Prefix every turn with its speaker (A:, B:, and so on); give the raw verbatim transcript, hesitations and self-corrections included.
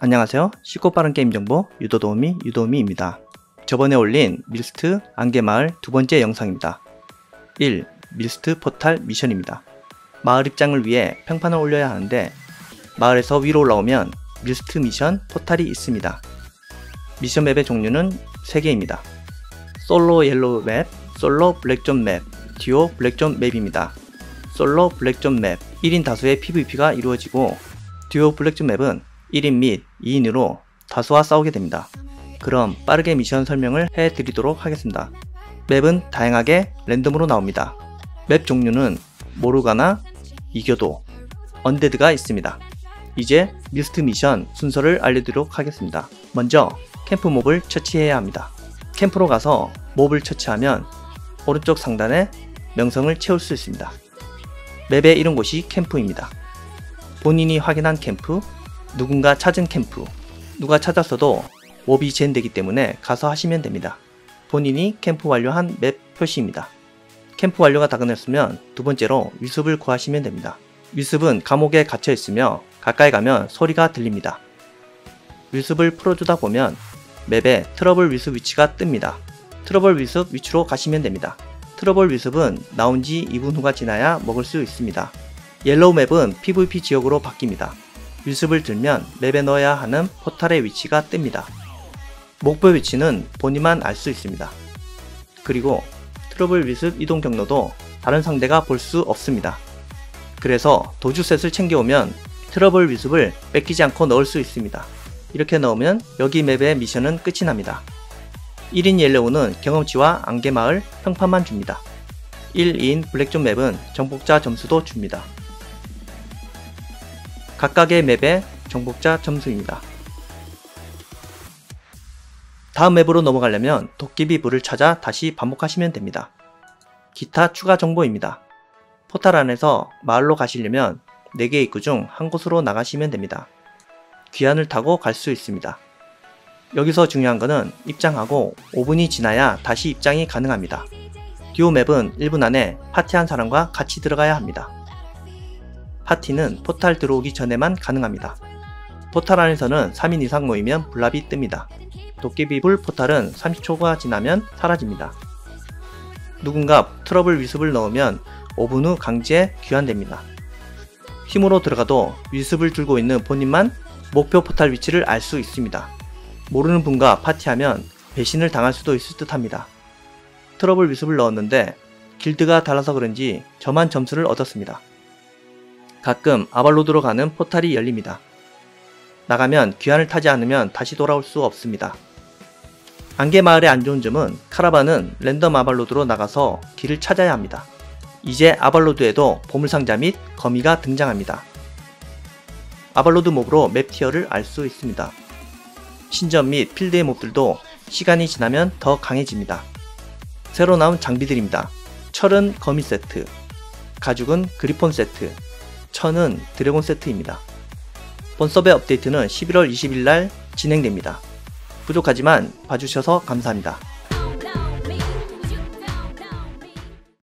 A: 안녕하세요. 쉽고 빠른 게임 정보 유도도우미 유도우미입니다. 저번에 올린 밀스트 안개마을 두 번째 영상입니다. 일. 밀스트 포탈 미션입니다. 마을 입장을 위해 평판을 올려야 하는데 마을에서 위로 올라오면 밀스트 미션 포탈이 있습니다. 미션 맵의 종류는 세 개입니다. 솔로 옐로우 맵, 솔로 블랙존 맵, 듀오 블랙존 맵입니다. 솔로 블랙존 맵 일 인 다수의 피브이피가 이루어지고 듀오 블랙존 맵은 일 인 및 이 인으로 다수와 싸우게 됩니다. 그럼 빠르게 미션 설명을 해드리도록 하겠습니다. 맵은 다양하게 랜덤으로 나옵니다. 맵 종류는 모르가나, 이교도, 언데드가 있습니다. 이제 밀스트 미션 순서를 알려드리도록 하겠습니다. 먼저 캠프 몹을 처치해야 합니다. 캠프로 가서 몹을 처치하면 오른쪽 상단에 명성을 채울 수 있습니다. 맵에 이른 곳이 캠프입니다. 본인이 확인한 캠프, 누군가 찾은 캠프, 누가 찾았어도 몹이 젠되기 때문에 가서 하시면 됩니다. 본인이 캠프 완료한 맵 표시입니다. 캠프 완료가 다 끝났으면 두 번째로 위습을 구하시면 됩니다. 위습은 감옥에 갇혀 있으며 가까이 가면 소리가 들립니다. 위습을 풀어주다 보면 맵에 트러블 위습 위치가 뜹니다. 트러블 위습 위치로 가시면 됩니다. 트러블 위습은 나온 지 이 분 후가 지나야 먹을 수 있습니다. 옐로우 맵은 피브이피 지역으로 바뀝니다. 위습을 들면 맵에 넣어야 하는 포탈의 위치가 뜹니다. 목표 위치는 본인만 알 수 있습니다. 그리고 트러블 위습 이동 경로도 다른 상대가 볼 수 없습니다. 그래서 도주셋을 챙겨오면 트러블 위습을 뺏기지 않고 넣을 수 있습니다. 이렇게 넣으면 여기 맵의 미션은 끝이 납니다. 일 인 옐로우는 경험치와 안개마을 평판만 줍니다. 일 인 블랙존 맵은 정복자 점수도 줍니다. 각각의 맵의 정복자 점수입니다. 다음 맵으로 넘어가려면 도깨비 불을 찾아 다시 반복하시면 됩니다. 기타 추가 정보입니다. 포탈 안에서 마을로 가시려면 네 개 입구 중 한 곳으로 나가시면 됩니다. 귀환을 타고 갈 수 있습니다. 여기서 중요한 것은 입장하고 오 분이 지나야 다시 입장이 가능합니다. 듀오 맵은 일 분 안에 파티한 사람과 같이 들어가야 합니다. 파티는 포탈 들어오기 전에만 가능합니다. 포탈 안에서는 삼 인 이상 모이면 블랍이 뜹니다. 도깨비 불 포탈은 삼십 초가 지나면 사라집니다. 누군가 트러블 위습을 넣으면 오 분 후 강제 귀환됩니다. 팀으로 들어가도 위습을 들고 있는 본인만 목표 포탈 위치를 알 수 있습니다. 모르는 분과 파티하면 배신을 당할 수도 있을 듯 합니다. 트러블 위습을 넣었는데 길드가 달라서 그런지 저만 점수를 얻었습니다. 가끔 아발로드로 가는 포탈이 열립니다. 나가면 귀환을 타지 않으면 다시 돌아올 수 없습니다. 안개마을의 안 좋은 점은 카라반은 랜덤 아발로드로 나가서 길을 찾아야 합니다. 이제 아발로드에도 보물상자 및 거미가 등장합니다. 아발로드 몹으로 맵 티어를 알 수 있습니다. 신전 및 필드의 몹들도 시간이 지나면 더 강해집니다. 새로 나온 장비들입니다. 철은 거미 세트, 가죽은 그리폰 세트, 천은 드래곤 세트입니다. 본서베 업데이트는 십일월 이십일 날 진행됩니다. 부족하지만 봐주셔서 감사합니다.